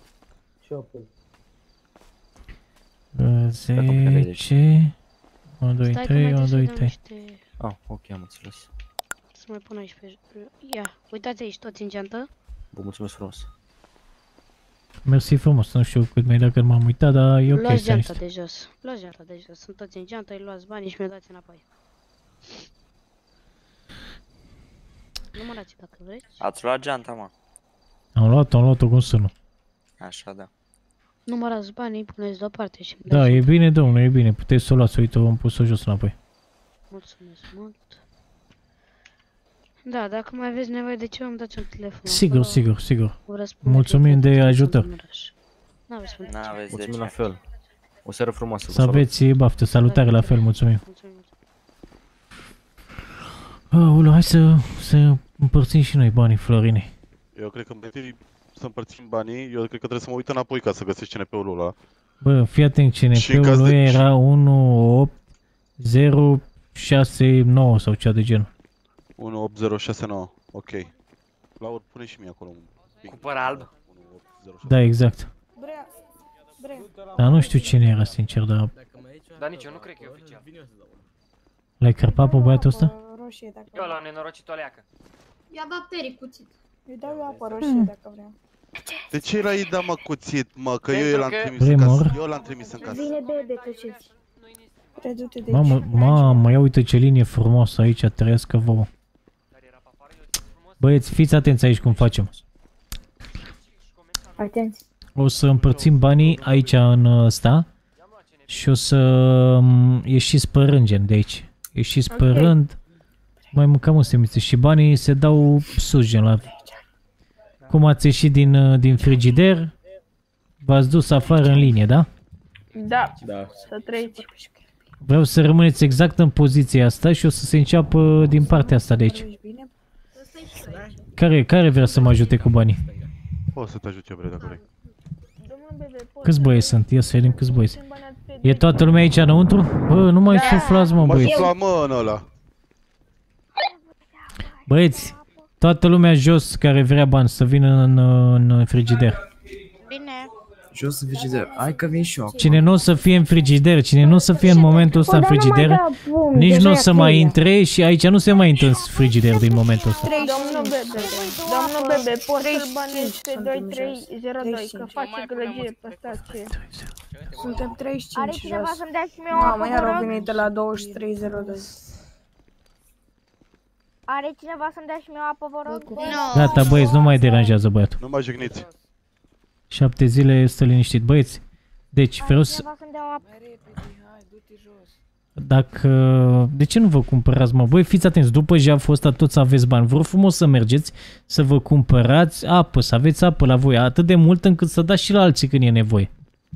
10... 1, 2, 3, 1, 2, 3. Ah, ok, am înțeles. Să mai pun aici pe... Ia, uitați aici, toți în geantă. Vă mulțumesc frumos. Mersi frumos, nu știu cât mi-ai dat că m-am uitat, dar e ok. Luați geanta de jos. Luați geanta de jos. Sunt toți în geantă, îi luați banii și mi-o dați înapoi. Numărați dacă vreți. Ați luat geanta, mă. Am luat-o cum să nu. Așa, da. Numărați banii, puneți deoparte și... Da, e bine, domnule, e bine. Puteți să o luați, uite, am pus-o jos înapoi. Mulțumesc mult. Da, dacă mai aveți nevoie de ceva, îmi dați un telefon. Sigur, sigur, sigur. Mulțumim de ajutor. N-aveți de Mulțumim la ce. fel. O seară frumoasă. Să aveți baftă, salutare la fel, mulțumim. Ulu, hai să împărțim și noi banii, Florine. Eu cred că mai întâi să împărțim banii, eu cred că trebuie să mă uit înapoi ca să găsesc CNP-ul ăla. Bă, fii atent, CNP-ul lui era 18069 sau cea de genul. 18069, ok. Laur, pune și mie acolo. Cu păr alb. Da, exact. Dar nu știu cine era, sincer, dar... Dar nici eu nu cred că e oficial. L-ai cărpat pe băiatul ăsta? Eu l-am nenorocit o leacă. Ia bacterii cuțit. Îi dau eu apă roșie dacă vreau. De ce l-ai dat mă cuțit, mă? Că Pentru eu l-am că- trimis în casă. Eu l-am trimis în casă. Vine bebe, tăceți. Redu-te de aici. Mamă, ia uite ce linie frumoasă aici, trăiască vouă. Băieți, fiți atenți aici cum facem. Atenți. O să împărțim banii aici în ăsta și o să ieșiți pe rând, gen, de aici. Ieșiți pe rând, mai mâncăm o semiță și banii se dau sus, gen, la... Cum ați ieșit din frigider, v-ați dus afară în linie, da? Da, să treci. Vreau să rămâneți exact în poziția asta și o să se înceapă din partea asta de aici. Care vrea să mă ajute cu banii? O să te ajut eu, bre, dacă vrei. Câți băieți sunt? Ia să vedem câți băieți. E toată lumea aici înăuntru? Bă, nu mai suflați, mă, Mă băieți. sufla, mă, în ăla. Băieți, toată lumea jos care vrea bani să vină în frigider. Bine. Jos în frigider. Hai că vin și eu. Cine nu o să fie în frigider, cine nu o să fie în momentul ăsta în frigider, nici nu o să mai intre și aici nu se mai intră în frigider din momentul ăsta. Domnul Bebe, poți să-l bănești pe 2302, că face gălăgie pe stație. Suntem 35 Are cineva jos. să-mi dea și mie o apă, Mamă, iar vă au rog? venit de la 2302. Are cineva să-mi dea și mie o apă, vă rog? Gata, băieți, nu mai deranjează băiatul. Nu mai jigniți. 7 zile stă liniștit. Băieți, deci vreau să... Cineva să-mi dea o apă? Dacă... De ce nu vă cumpărați, mă? Băi, fiți atenți, după jaful ăsta toți aveți bani. Vă rog frumos să mergeți, să vă cumpărați apă, să aveți apă la voi. Atât de mult încât să dați și la alții când e nevoie.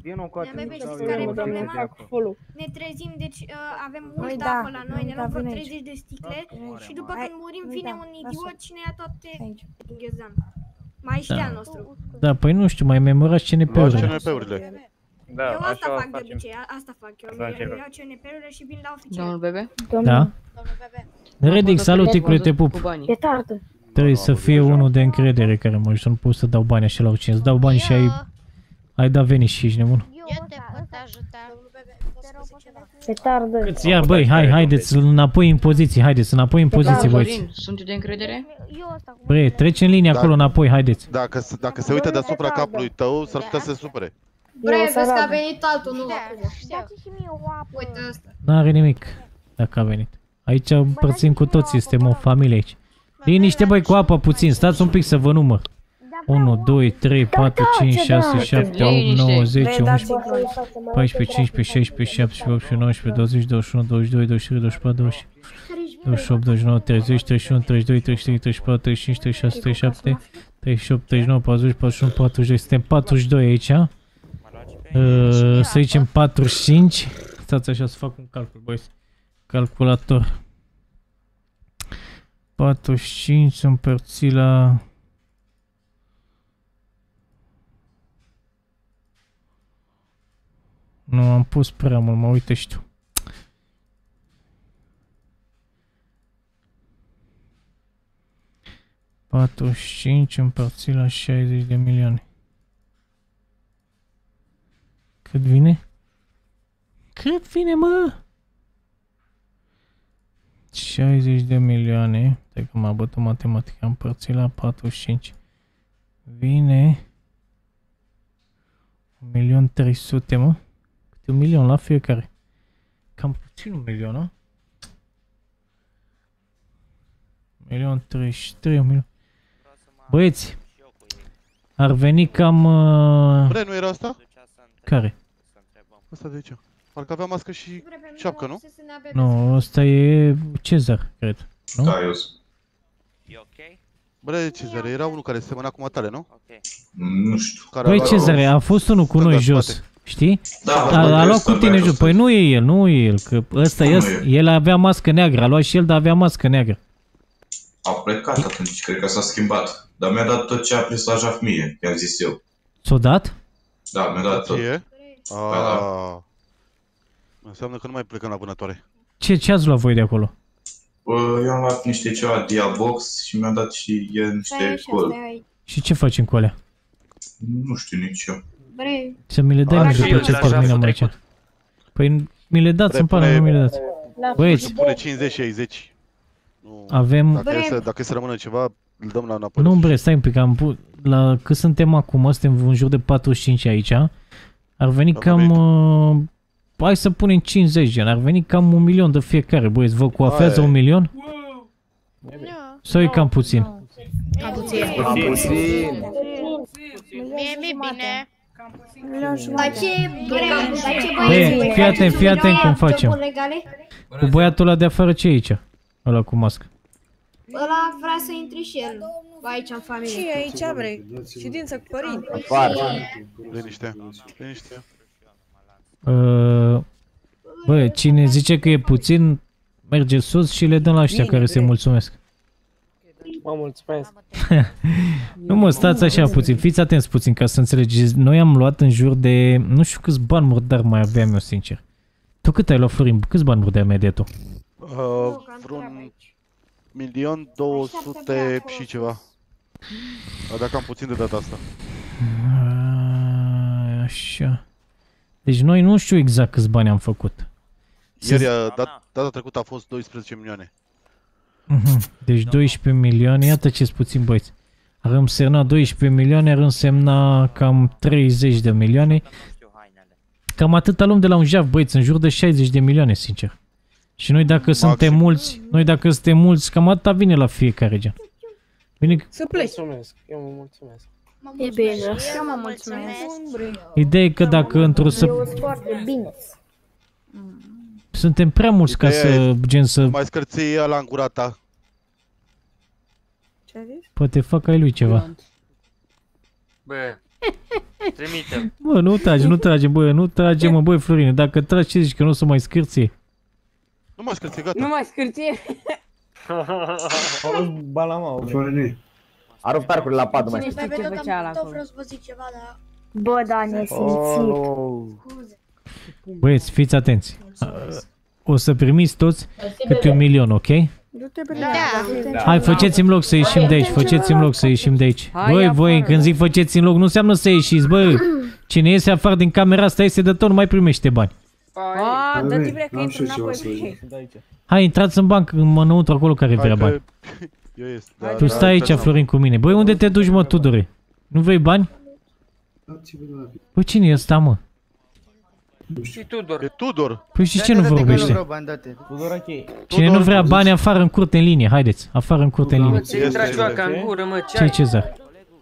Ne trezim, deci avem Păi multă da, apă la noi, ne luăm vreo vine aici. 30 de sticle și după când murim Hai, vine da, un idiot lasă. și ne ia toate din ghiozdan. Mai știa Da. al nostru. Da, păi nu știu, mai memorați CNP-urile. Luați CNP-urile. Da, Eu asta așa fac de facem. obicei, asta fac eu. Așa încercăm. Iau CNP-urile și vin la oficial. Domnul Bebe? Da? Redic, salut, ticule, te pup. E tardă. Trebuie să fie unul de încredere care mă ajută, nu pot să dau bani așa la oricine. Îți dau bani și ai dat venit și ești nebun. Eu te pot ajuta. E tardă. Câți ia, băi, haideți înapoi în poziție, haideți înapoi în poziție, băieți. Florin, sunt de încredere? Băi, trece în linie acolo înapoi, haideți. Dacă se uită deasupra capului tău, s-ar putea să se supere. Bre, vezi că a venit altul, nu acum. Dați și mie o apă. Uite ăsta. N-are nimic, dacă a venit. Aici împărțim cu toții, suntem o familie aici. Liniște, băi, cu apă puțin, stați un pic să vă număr. 1, 2, 3, 4, 5, 6, 7, 8, 9, 10, 11, 14, 15, 16, 17, 18, 19, 20, 21, 22, 23, 24, 28, 29, 30, 31, 32, 33, 34, 35, 36, 37, 38, 39, 40, 41, 42, suntem 42 aici. Să zicem 45. Stați așa să fac un calcul, băieți. Calculator. 45 împărțit la... Nu, am pus prea mult, mă uite și tu. ...45 împărțit la 60 de milioane. Cât vine? Cât vine, mă? 60 de milioane. Stai că m-a bătut matematica. Împărțit la 45. Vine... 1.300.000, mă? Câte 1.000.000 la fiecare. Cam puțin 1.000.000, nu? 1.033.000. Băieți, ar veni cam... Bre, nu era asta? Care? Asta de aici. Parcă avea mască și șapcă, nu? Nu, ăsta e Cezar, cred. Nu? Da, eu sunt. Bre, Cezare, era unul care semăna cu matale, nu? Nu știu. Băi, Cezare, a fost unul cu noi jos, știi? Da, A luat cu tine jos. Păi nu e el, nu e el, că ăsta el avea mască neagră, a luat și el, dar avea mască neagră. A plecat atunci, cred că s-a schimbat. Dar mi-a dat tot ce a prins la jaf mie, i-am zis eu. S-o dat? Da, mi-a dat tot. Da. Înseamnă că nu mai plecăm la vânătoare. Ce ați luat voi de acolo? Eu am luat niște ceva Diabox și mi-a dat și el niște gol. Și ce facem cu alea? Nu știu nici eu. Să mi le dai mie după ce terminăm aici. Păi mi le dați, îmi pare, nu mi le dați. Băieți, pune 50-60. avem... Dacă e să rămână ceva, îl dăm la înapoi. Nu, bre, stai un pic, cât suntem acum, suntem în jur de 45 aici. Ar veni cam... Hai să punem 50 gen, ar veni cam 1.000.000 de fiecare, băieți, vă coafează 1.000.000? Sau e cam puțin? Cam puțin. Mie mi bine. Dar ce băi, fii atent cum facem. Cu băiatul ăla de afară ce e aici? Ăla cu mască. Ăla vrea să intre și el aici în familie. Și aici, bre? Ședință cu părinți. Liniște, liniște. Bă, cine zice că e puțin, merge sus și le dăm la ăștia care se mulțumesc. Mă mulțumesc. Nu mă, stați așa puțin, fiți atenți puțin ca să înțelegeți. Noi am luat în jur de, nu știu câți bani murdari mai aveam eu, sincer. Tu cât ai luat, Florin? Câți bani murdari mai de tu? Vreun 1.200.000 și ceva. Dar cam puțin de data asta. Așa. Deci noi nu știu exact câți bani am făcut. Ieri, data trecută a fost 12 milioane. Deci 12 milioane, iată ce-s puțin, băieți. Ar însemna 12 milioane, ar însemna cam 30 de milioane. Cam atâta luăm de la un jaf, băieți, în jur de 60 de milioane, sincer. Și noi dacă suntem mulți, cam atâta vine la fiecare gen. Bine? Să pleci. Mulțumesc, eu mă mulțumesc. E bine, eu mă mulțumesc. Ideea e că dacă într-o suntem prea mulți ca să, gen să... Mai scârții ăla în gura ta. Ce ai zis? Poate fac ai lui ceva. Bă, trimite. Bă, nu trage, bă, nu trage, mă, băi, Florine. Dacă tragi, ce zici, că nu o să mai scârție? Nu mai scârție, gata. Nu mai scârție. Balama, Florine. A rupt arcurile la pat, mai. Cine știe ce făcea ăla acolo? Vreau să vă zic ceva, dar... Bă, da, nesimțit. Băieți, fiți atenți. O să primiți toți câte 1.000.000, ok? Hai, faceți-mi loc să ieșim de aici, faceți-mi loc să ieșim de aici. Băi, voi, când zic faceți-mi loc, nu înseamnă să ieșiți, bă. Cine iese afară din camera asta, iese de tot, nu mai primește bani. Dă-te vrea că intru înapoi. Hai, intrați în bancă, înăuntru acolo care vrea bani. Tu stai aici, Florin, cu mine. Băi, unde te duci, mă, Tudore? Nu vrei bani? Băi, cine e ăsta, mă? Și Tudor. E Tudor. Păi și ce nu vorbește? Cine nu vrea bani, afară în curte în linie, haideți, afară în curte în linie. Ce-i tragi joaca în gură, mă, ce-i Cezar?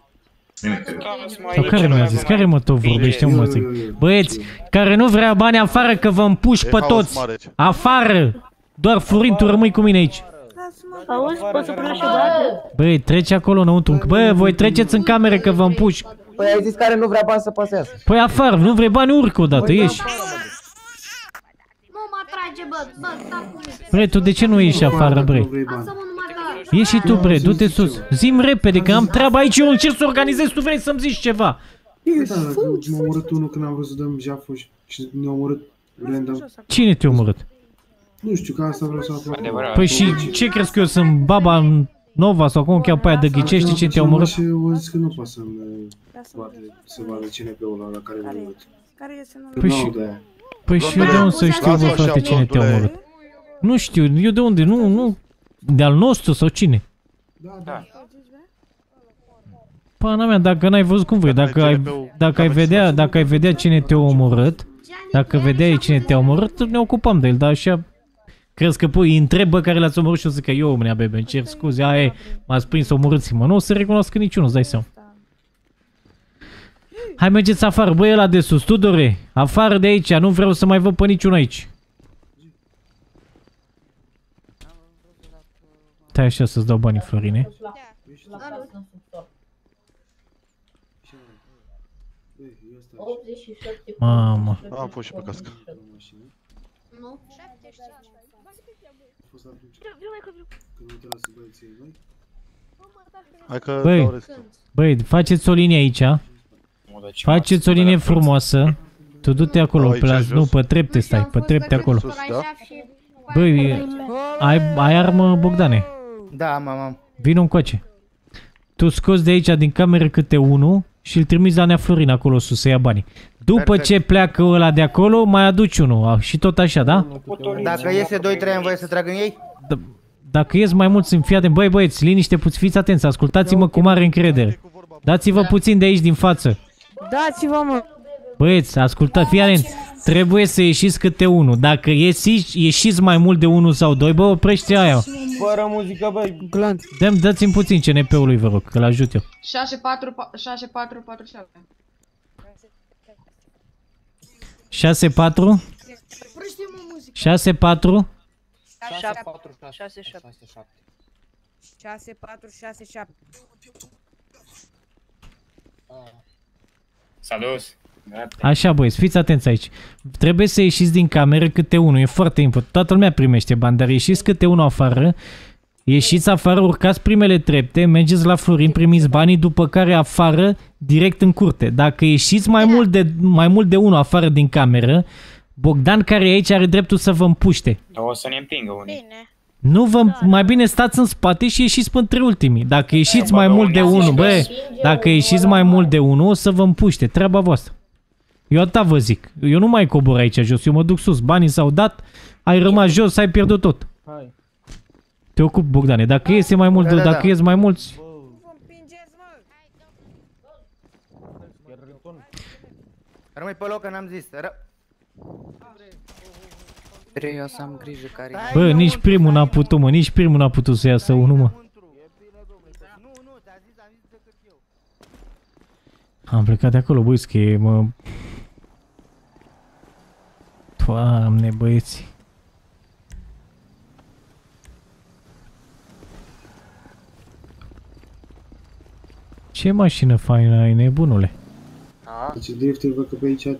Sau care mi-a zis? Care mă tot vorbește, mă, zic? Băieți, care nu vrea bani afară că vă împuși pe toți! Afară! Doar Florin, tu rămâi cu mine aici. Auzi, poți să primești o dată? Băi, trece acolo înăuntru. Bă, voi treceți în camere că vă împuși. Păi ai zis care nu vrea bani să pasează. Păi afară, nu vrei bani, urcă odată, ieși. Nu mă trage, bă, stau cu mine. Bre, tu de ce nu ieși afară, bre? Lasă-mă numai că... Ieși și tu, bre, du-te sus. Zi-mi repede, că am treaba aici, eu încerc să organizez, tu vrei să-mi zici ceva. Da, m-a omorât unul când am vrut să dăm jaful și ne-a omorât random. Cine te-a omorât? Nu știu, că asta vreau să aflu. Păi și ce crezi că eu sunt baba Nova sau cum cheamă pe aia de ghicești, ce te-a omorât? Și eu zis că nu poate să vadă cine pe ăla la care l-a omorât. Păi și eu de unde să știu, bă, frate, cine te-a omorât? Nu știu, eu de unde, nu, de-al nostru sau cine? Da. Pana mea, dacă n-ai văzut cum vrei, dacă ai vedea cine te-a omorât, dacă vedeai cine te-a omorât, ne ocupăm de el, dar așa... Crezi că îi întreb, bă, care l-ați omorât și o să zic că eu, mânea bebe, îmi cer scuze, aia m-ați prins, omorâți-mă. Nu o să recunoască niciunul, îți dai seama. Hai, mergeți afară, băi, ăla de sus, Tudore, afară de aici, nu vreau să mai văd pe niciun aici. Stai așa să-ți dau banii, Florine. Mamă. Am fost și pe cască. Băi, faceți o linie aici. Faceți o linie frumoasă. Tu du-te acolo, nu, pe trepte stai, pe trepte acolo. Băi, ai armă, Bogdane? Da, am. Vino încoace. Tu scoți de aici din cameră câte unul și îl trimiți la Nea Florin acolo sus să ia banii. După ce pleacă ăla de acolo, mai aduci unul și tot așa, da? Dacă iese 2-3 am voie să trag în ei? Dacă ies mai mulți în fiat, băi băieți, liniște, fiți atenți, ascultați-mă cu mare încredere. Dați-vă puțin de aici din față. Dați-vă, mă. Băieți, ascultați, fii atent. Trebuie să ieșiți câte unul. Dacă ieșiți mai mult de 1 sau 2, bă, oprește aia. Fără muzică, băi. Dați-mi puțin CNP-ului, vă rog, că l-ajut eu. 6-4 6-4 Salut! Așa, băieți, fiți atenți aici. Trebuie să ieșiți din cameră câte unul, e foarte important. Toată lumea primește bani, dar ieșiți câte unul afară. Ieșiți afară, urcați primele trepte, mergeți la Florin, primiți banii, după care afară, direct în curte. Dacă ieșiți mai mult de unul afară din cameră, Bogdan, care e aici, are dreptul să vă împuște. O să ne împingă unii. Nu vă, mai bine stați în spate și ieșiți până între ultimii. Dacă ieșiți mai mult de unul, bă, dacă ieșiți mai mult de unul, o să vă împuște, treaba voastră. Eu atâta vă zic, eu nu mai cobor aici jos, eu mă duc sus, banii s-au dat, ai rămas jos, ai pierdut tot. Te ocup, Bogdane, dacă iese mai mult, dacă ies mai mulți... Rămâi pe loc, că n-am zis. Eu să am grijă care... Bă, nici primul n-a putut, mă, nici primul n-a putut să iasă unul, mă. Am plecat de acolo, băi, că e, mă... Doamne, băieți. Ce mașină faină ai, nebunule? Ce drifter văd că pe aici...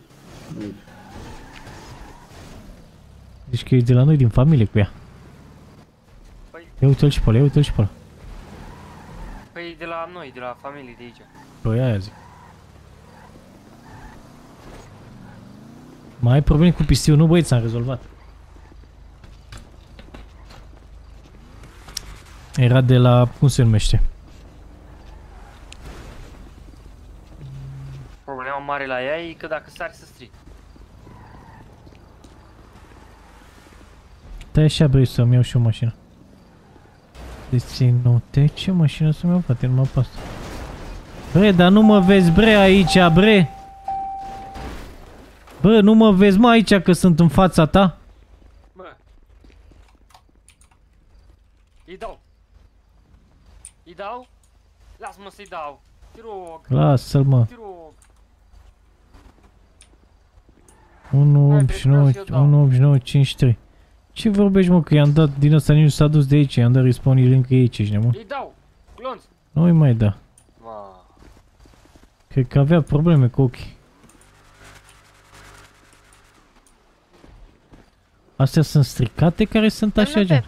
Deci că e de la noi, din familie cu ea. Ia uite-l și pe ăla, ia uite-l și pe ăla. Păi de la noi, de la familie de aici. Păi aia zic. Mai ai probleme cu pistiu? Nu, băieți, am rezolvat. Era de la... cum se numește? Problema mare la ea e că dacă sari să strici. Da, așa, băi, să-mi iau și o mașină. Deținute, ce mașină să-mi iau, frate, numai pe asta. Bre, dar nu mă vezi, bre, aici, bre? Bă, nu mă vezi, mă, aici, că sunt în fața ta? Bă. Îi dau. Îi dau? Lasă-mă să-i dau. Te rog. Lasă-l, mă. Te rog. 18953. Ce vorbești, mă, că i-am dat din ăsta, nici nu s-a dus de aici, i-am dat respawn încă aici, ești nebun? Îi dau. Glonț. Nu-i mai da. Cred că avea probleme cu ochii. Astea sunt stricate care sunt așa gen.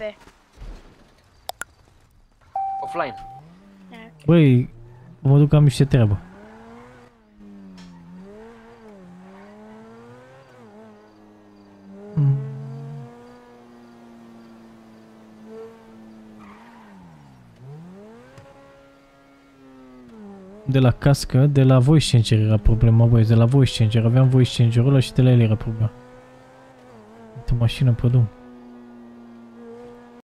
Offline. Băi, mă duc, am niște treabă. De la cască, de la voice changer era problema, băi, de la voice changer, aveam voice changer-ul ăla și de la el era problema. Uite, mașină pe drum.